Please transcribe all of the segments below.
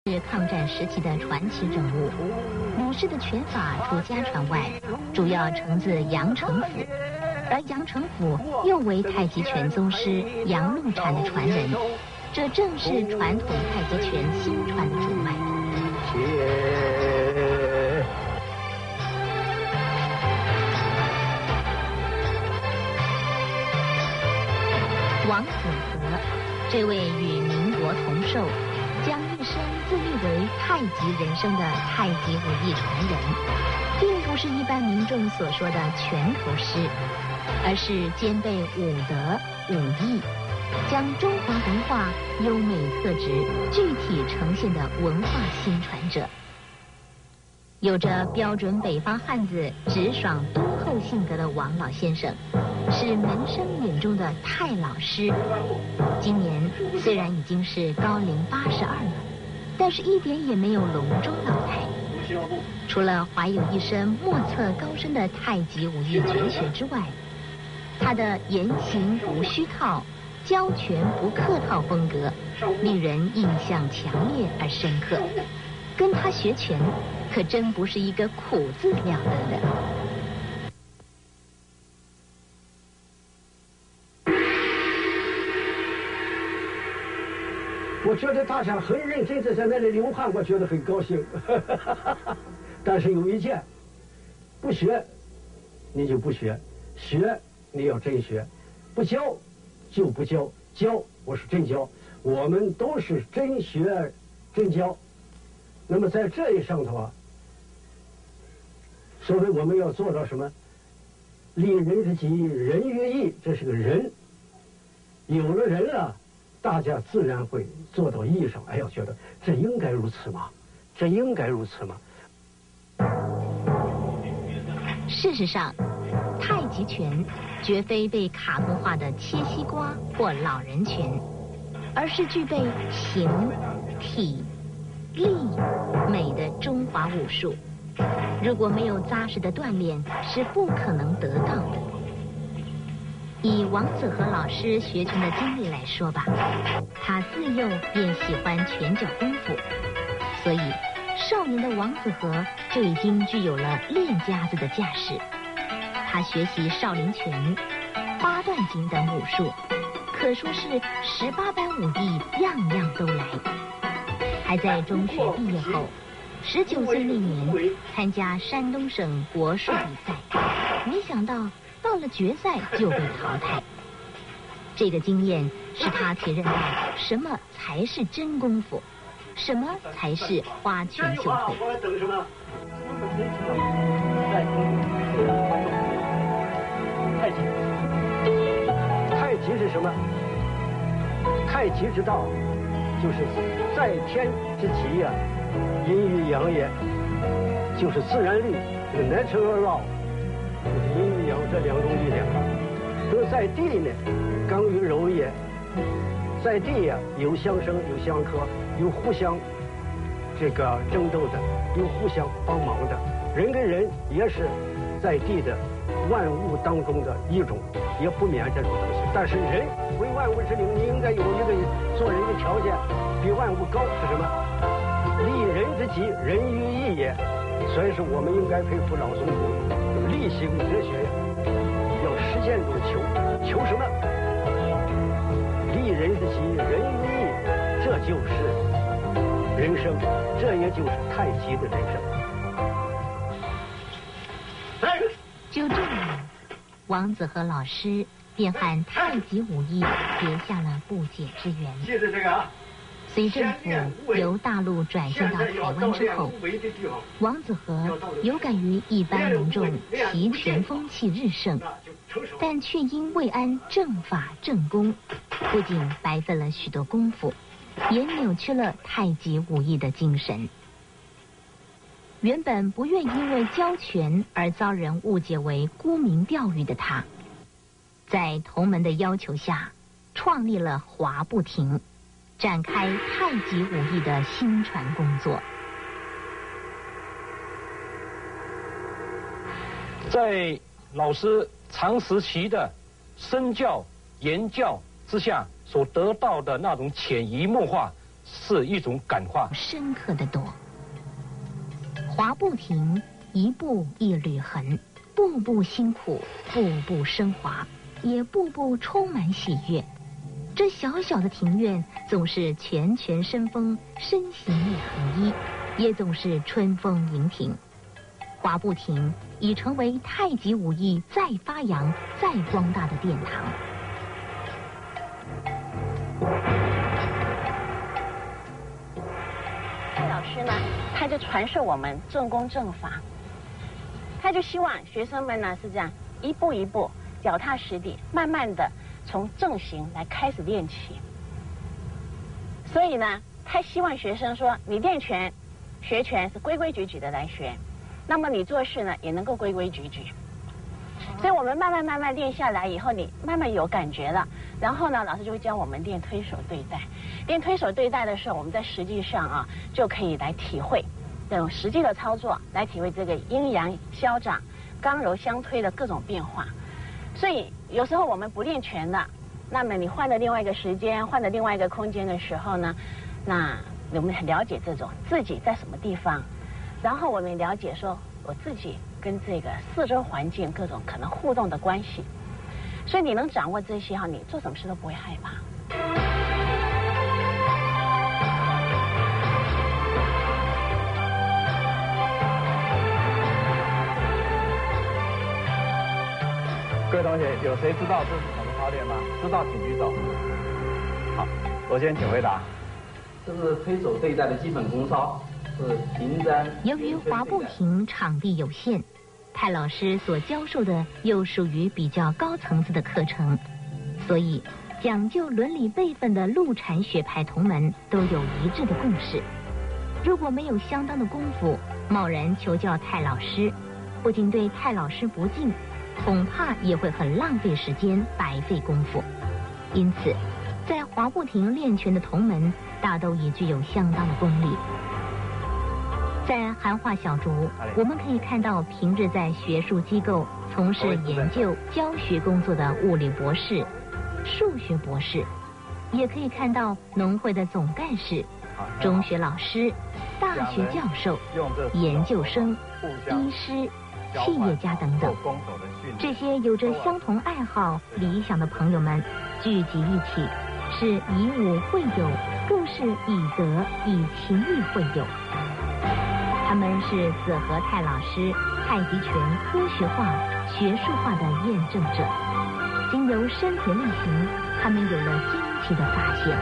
是抗战时期的传奇人物。鲁氏的拳法除家传外，主要承自杨承甫，而杨承甫又为太极拳宗师杨露禅的传人，这正是传统太极拳新传的主脉。王子和，这位与民国同寿，将一生自誉为太极人生的太极武艺传人，并不是一般民众所说的拳头师，而是兼备武德武艺，将中华文化优美特质具体呈现的文化新传者。有着标准北方汉子直爽敦厚性格的王老先生，是门生眼中的太老师。今年虽然已经是高龄82了，但是一点也没有隆中老态。除了怀有一身莫测高深的太极武艺绝学之外，他的言行不虚套、教拳不客套风格，令人印象强烈而深刻。跟他学拳，可真不是一个苦字了得的。 我觉得大家很认真的在那里流汗，我觉得很高兴。但是有一件，不学你就不学，学你要真学，不教就不教，教我是真教，我们都是真学真教。那么在这一上头啊，所以我们要做到什么？利人之己，人于义，这是个人。有了人了，大家自然会做到义上。哎呀，觉得这应该如此吗？这应该如此吗？ 事实上，太极拳绝非被卡通化的切西瓜或老人拳，而是具备形、体、力、美的中华武术。如果没有扎实的锻炼，是不可能得到的。以王子和老师学拳的经历来说吧，他自幼便喜欢拳脚功夫，所以少年的王子和就已经具有了练家子的架势。他学习少林拳、八段锦等武术，可说是18般武艺样样都来。还在中学毕业后，19岁那年参加山东省国术比赛，没想到到了决赛就被淘汰。这个经验使他体认到什么才是真功夫，什么才是花拳绣腿。 太极是什么？太极之道就是在天之极呀，阴与阳也，就是自然律，这个 natural law， 就是阴与阳这两种力量。这在地呢，刚与柔也，在地呀，有相生，有相克，有互相这个争斗的，有互相帮忙的。人跟人也是在地的万物当中的一种，也不免这种东西。但是人为万物之灵，你应该有一个做人的条件，比万物高是什么？利人之己，人于义也。所以说，我们应该佩服老宗祖力行哲学呀，要实践中求什么？利人之己，人于义，这就是人生，这也就是太极的人生。 就这样，王子和老师便和太极武艺结下了不解之缘。 记着这个啊。 随政府由大陆转向到台湾之后，王子和有感于一般民众齐拳风气日盛，但却因未谙正法正功，不仅白费了许多功夫，也扭曲了太极武艺的精神。原本不愿因为教拳而遭人误解为沽名钓誉的他，在同门的要求下，创立了华不停，展开太极武艺的新传工作。 在老师长时期的身教言教之下所得到的那种潜移默化， 是一种感化， 深刻的多。滑不停，一步一缕痕，步步辛苦，步步升华，也步步充满喜悦。这小小的庭院总是拳拳生风，身形内合一，也总是春风盈庭。滑不停已成为太极武艺再发扬、再光大的殿堂。 蔡老师呢，他就传授我们正功正法，他就希望学生们呢是这样一步一步脚踏实地，慢慢的从正行来开始练起。所以呢，他希望学生说，你练拳、学拳是规规矩矩的来学，那么你做事呢也能够规规矩矩。所以我们慢慢练下来以后，你慢慢有感觉了，然后呢，老师就会教我们练推手对带。练推手对带的时候，我们在实际上啊就可以来体会这种实际的操作，来体会这个阴阳消长、刚柔相推的各种变化。所以有时候我们不练拳的，那么你换了另外一个时间，换了另外一个空间的时候呢，那我们很了解这种自己在什么地方，然后我们了解说我自己跟这个四周环境各种可能互动的关系。所以你能掌握这些哈，你做什么事都不会害怕。 各位同学，有谁知道这是什么操练吗？知道请举手。好，罗先请回答。 这是推手对带的基本功操，是平瞻。 由于滑步亭场地有限，蔡老师所教授的又属于比较高层次的课程，所以讲究伦理辈分的陆禅学派同门都有一致的共识。如果没有相当的功夫，贸然求教蔡老师，不仅对蔡老师不敬，恐怕也会很浪费时间，白费功夫。因此，在滑步亭练拳的同门大都已具有相当的功力。在韩化小竹，我们可以看到平日在学术机构从事研究、教学工作的物理博士、数学博士，也可以看到农会的总干事、中学老师、大学教授、研究生、医师、企业家等等。这些有着相同爱好、理想的朋友们聚集一起，是以武会友，更是以德以情义会友。他们是子和泰老师太极拳科学化、学术化的验证者。经由身体力行，他们有了惊奇的发现。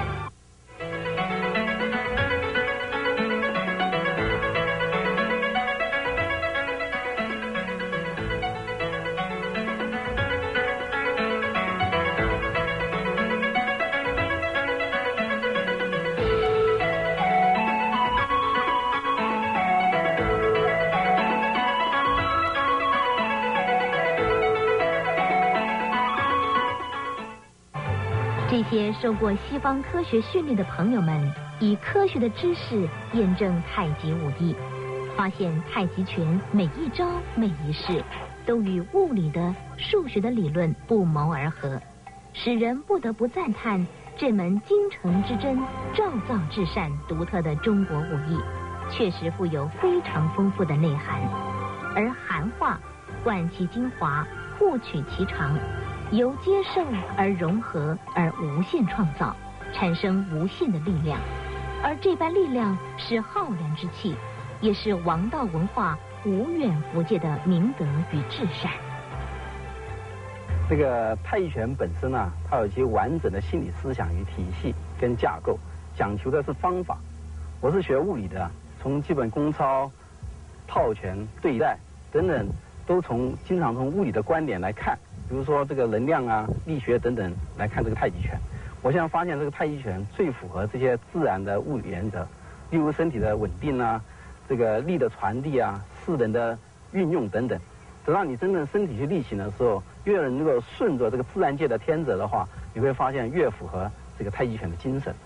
这些受过西方科学训练的朋友们，以科学的知识验证太极武艺，发现太极拳每一招每一式都与物理的、数学的理论不谋而合，使人不得不赞叹这门精诚之真、照造至善、独特的中国武艺，确实富有非常丰富的内涵。而韩化贯其精华，互取其长，由接受而融合而无限创造，产生无限的力量。而这般力量是浩然之气，也是王道文化无远弗届的明德与至善。 这个太极拳本身啊，它有一些完整的心理思想与体系跟架构，讲求的是方法。我是学物理的，从基本功操、套拳、对带等等，都经常从物理的观点来看，比如说这个能量啊、力学等等来看这个太极拳。我现在发现这个太极拳最符合这些自然的物理原则，例如身体的稳定啊、这个力的传递啊、势能的运用等等。等到你真正身体去力行的时候，越能够顺着这个自然界的天则的话，你会发现越符合这个太极拳的精神。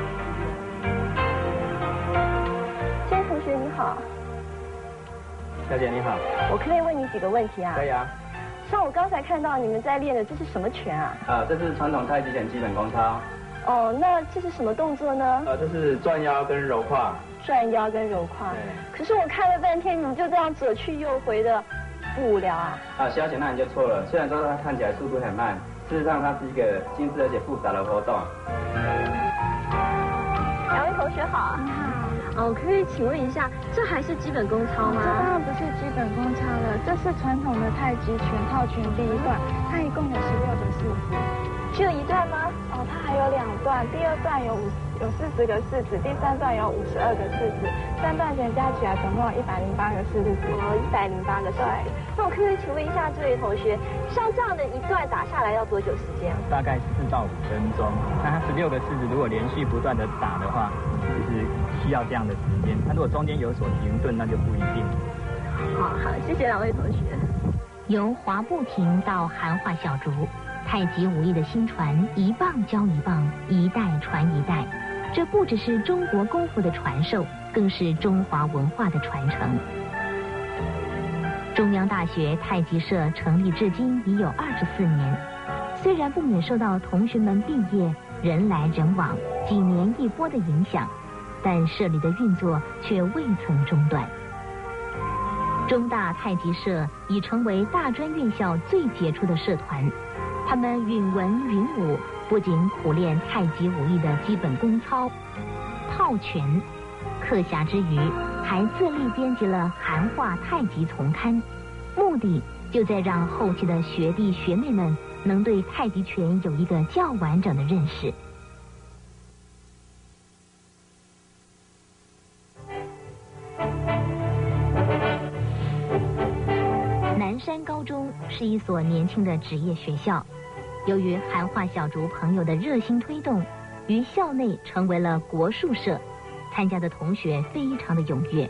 江同学你好。 小小姐你好。 我可不可以问你几个问题啊？ 可以啊。 像我刚才看到你们在练的，这是什么拳啊？ 这是传统太极拳基本功操。 哦，那这是什么动作呢？ 这是转腰跟揉胯。 转腰跟揉胯。可是我看了半天，你就这样左去右回的，不无聊啊？ 小姐，那你就错了。虽然说它看起来速度很慢，事实上它是一个精致而且复杂的活动。 两位同学好。 你好。 哦，可以请问一下，这还是基本功操吗？ 这当然不是基本功操了，这是传统的太极拳套拳第一段，它一共有16个式子。 只有一段吗？ 哦，它还有2段，第2段有40个式子，第3段有52个式子，3段拳加起来总共有108个式子。 哦，108个式子。对。那我可以请问一下这位同学，像这样的一段打下来要多久时间？ 大概4到5分钟。那它16个式子如果连续不断的打的话，就是需要这样的时间。它如果中间有所停顿，那就不一定。 好，谢谢两位同学。由滑步亭到韩化小竹，太极武艺的新传一棒教一棒，一代传一代。这不只是中国功夫的传授，更是中华文化的传承。中央大学太极社成立至今已有24年，虽然不免受到同学们毕业人来人往、几年一波的影响，但社里的运作却未曾中断。中大太极社已成为大专院校最杰出的社团，他们允文允武，不仅苦练太极武艺的基本功操、套拳，课暇之余还自力编辑了《韩化太极丛刊》，目的就在让后期的学弟学妹们能对太极拳有一个较完整的认识。南山高中是一所年轻的职业学校，由于韩化小竹朋友的热心推动，于校内成为了国术社，参加的同学非常的踊跃。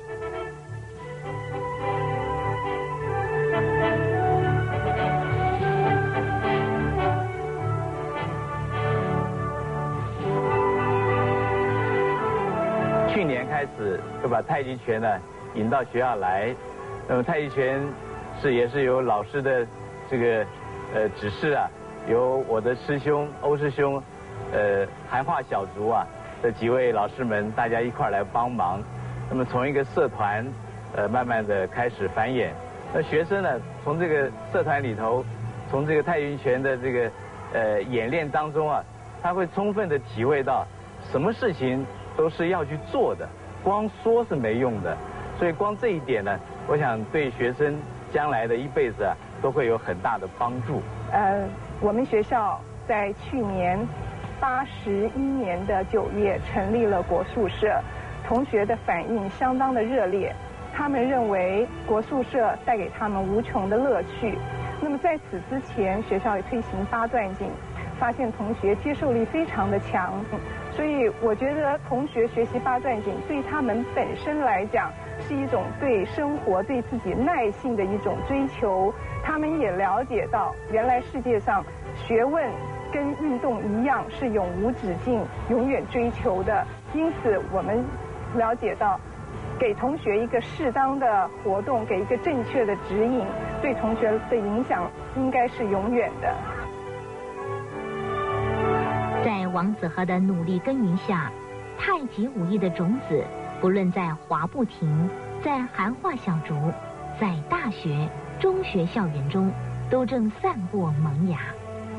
去年开始就把太极拳呢引到学校来，那么太极拳也是由老师的这个指示啊，由我的师兄欧师兄，韩化小竹啊这几位老师们大家一块来帮忙，那么从一个社团慢慢的开始繁衍，那学生呢从这个社团里头，从这个太极拳的这个演练当中啊，他会充分的体会到什么事情都是要去做的，光说是没用的，所以光这一点呢，我想对学生将来的一辈子啊都会有很大的帮助。 我们学校在去年81年的9月成立了国术社，同学的反应相当的热烈，他们认为国术社带给他们无穷的乐趣。那么在此之前，学校也推行8段锦，发现同学接受力非常的强，所以我觉得同学学习8段锦对他们本身来讲是一种对生活、对自己耐性的一种追求。他们也了解到，原来世界上学问跟运动一样是永无止境、永远追求的。因此，我们了解到，给同学一个适当的活动，给一个正确的指引，对同学的影响应该是永远的。 在王子和的努力耕耘下，太极武艺的种子不论在华步亭、在韩化小竹、在大学、中学校园中，都正散播萌芽。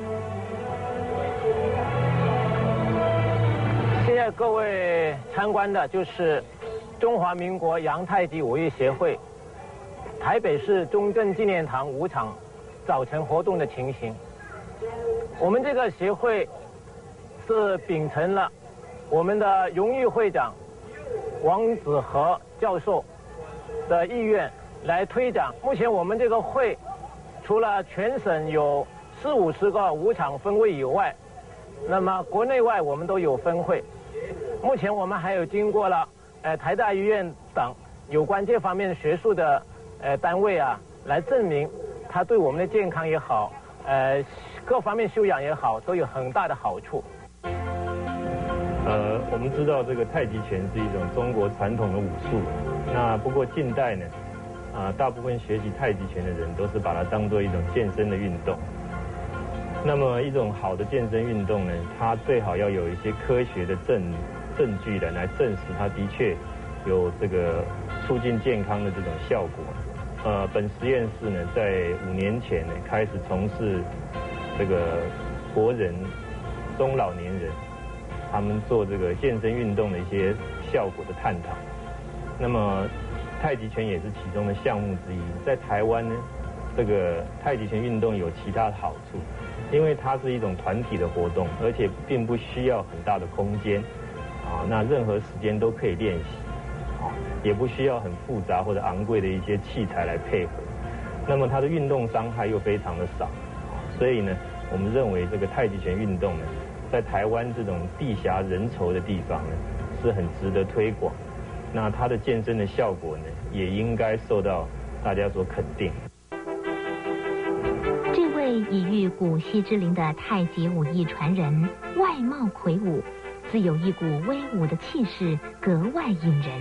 现在各位参观的就是中华民国洋太极武艺协会台北市中正纪念堂5场早晨活动的情形。我们这个协会是秉承了我们的荣誉会长王子和教授的意愿来推展。目前我们这个会除了全省有40-50个5场分会以外，那么国内外我们都有分会。目前我们还有经过了台大医院等有关这方面学术的单位啊，来证明它对我们的健康也好，各方面修养也好，都有很大的好处。 我们知道这个太极拳是一种中国传统的武术，那不过近代呢， 大部分学习太极拳的人都是把它当做一种健身的运动。那么一种好的健身运动呢，它最好要有一些科学的证据来证实它的确有这个促进健康的这种效果。本实验室呢，在5年前呢开始从事这个国人、中老年人他们做这个健身运动的一些效果的探讨。那么太极拳也是其中的项目之一。在台湾呢，这个太极拳运动有其他的好处，因为它是一种团体的活动，而且并不需要很大的空间，那任何时间都可以练习，也不需要很复杂或者昂贵的一些器材来配合。那么它的运动伤害又非常的少，所以呢，我们认为这个太极拳运动呢，在台湾这种地狭人稠的地方呢，是很值得推广。那它的健身的效果呢，也应该受到大家所肯定。 这位已逾古稀之龄的太极武艺传人，外貌魁梧，自有一股威武的气势，格外引人。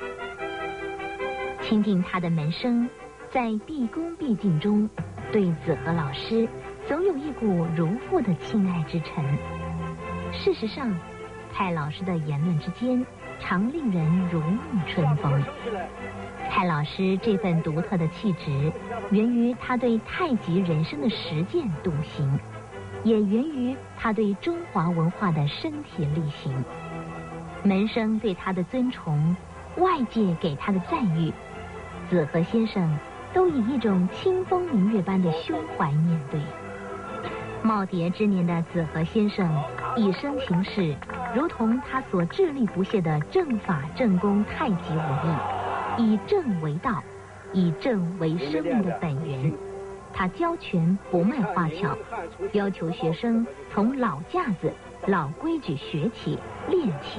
倾听他的门生，在毕恭毕敬中，对子和老师总有一股如父的亲爱之忱。事实上，蔡老师的言论之间，常令人如沐春风。蔡老师这份独特的气质，源于他对太极人生的实践笃行，也源于他对中华文化的身体力行。门生对他的尊崇，外界给他的赞誉，子和先生都以一种清风明月般的胸怀面对。耄耋之年的子和先生，以身行事，如同他所致力不懈的正法正功太极武艺，以正为道，以正为生命的本源。他教拳不卖花俏，要求学生从老架子、老规矩学起、练起。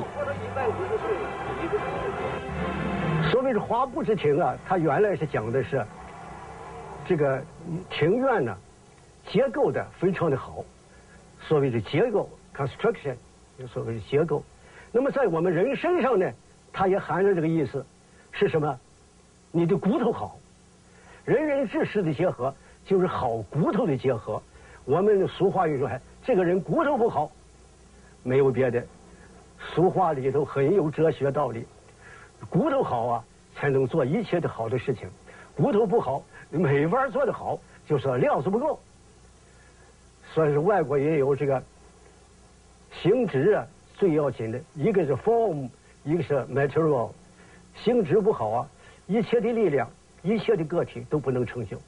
所谓的华不知庭啊，它原来是讲的是这个庭院呢，结构的非常的好，所谓的结构 construction， 所谓的结构。那么在我们人身上呢，它也含着这个意思，是什么？你的骨头好，人人志士的结合就是好骨头的结合。我们俗话语说，这个人骨头不好，没有别的，俗话里头很有哲学道理。骨头好啊，才能做一切的好的事情。骨头不好，没法做得好，就说料子不够。所以说外国也有这个形质啊，最要紧的一个是 form， 一个是 material。形质不好啊，一切的力量，一切的个体都不能成就。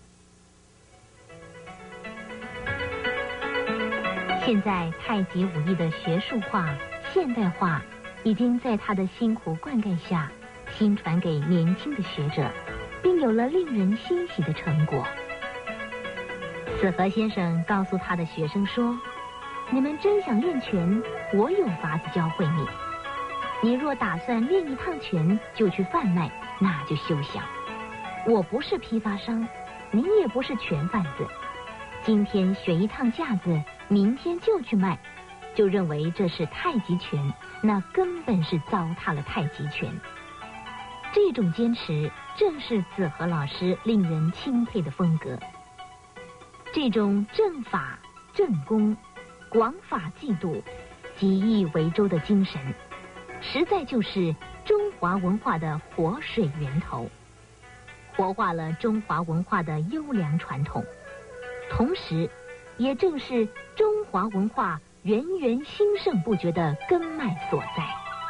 现在太极武艺的学术化、现代化，已经在他的辛苦灌溉下，新传给年轻的学者，并有了令人欣喜的成果。子和先生告诉他的学生说：“你们真想练拳，我有法子教会你。你若打算练一趟拳就去贩卖，那就休想。我不是批发商，你也不是拳贩子。今天学一趟架子，明天就去卖，就认为这是太极拳，那根本是糟蹋了太极拳。”这种坚持正是子和老师令人钦佩的风格。这种正法正功、广法济度、集义为周的精神，实在就是中华文化的活水源头，活化了中华文化的优良传统，同时也正是中华文化源源兴盛不绝的根脉所在。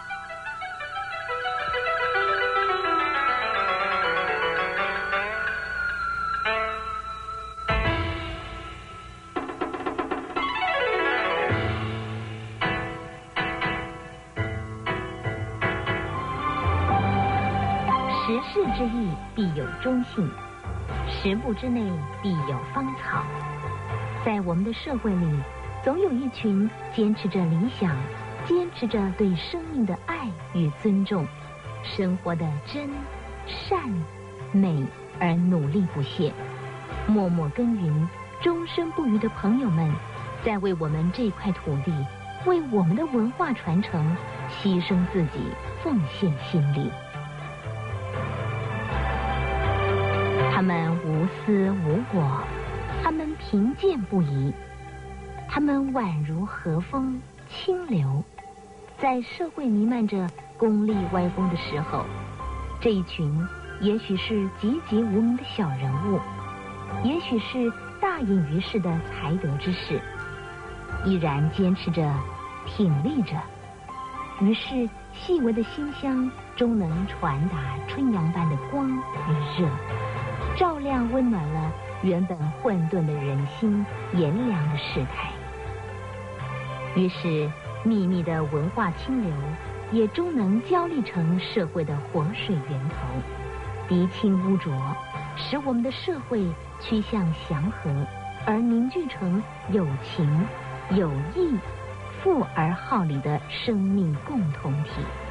时势之意必有中性，十步之内必有芳草。在我们的社会里，总有一群坚持着理想，坚持着对生命的爱与尊重，生活的真、善、美而努力不懈，默默耕耘，终身不渝的朋友们，在为我们这块土地，为我们的文化传承，牺牲自己，奉献心力。 他们无私无我，他们贫贱不移，他们宛如和风清流。在社会弥漫着功利歪风的时候，这一群也许是籍籍无名的小人物，也许是大隐于世的才德之士，依然坚持着，挺立着。于是细微的馨香终能传达春阳般的光与热，照亮温暖了原本混沌的人心炎凉的世态。于是秘密的文化清流也终能交立成社会的活水源头，涤清污浊，使我们的社会趋向祥和，而凝聚成有情有义、富而好礼的生命共同体。